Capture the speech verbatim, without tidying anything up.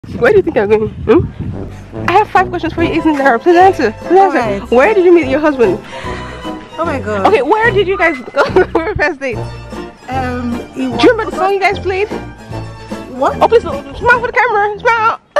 Where do you think I'm going? Hmm? I have five questions for you, isn't there? Please answer. Please answer. Right. Where did you meet your husband? Oh my god. Okay, where did you guys go for your first date? Um, Do you remember the song you guys played? What? Oh, please, smile for the camera. Smile.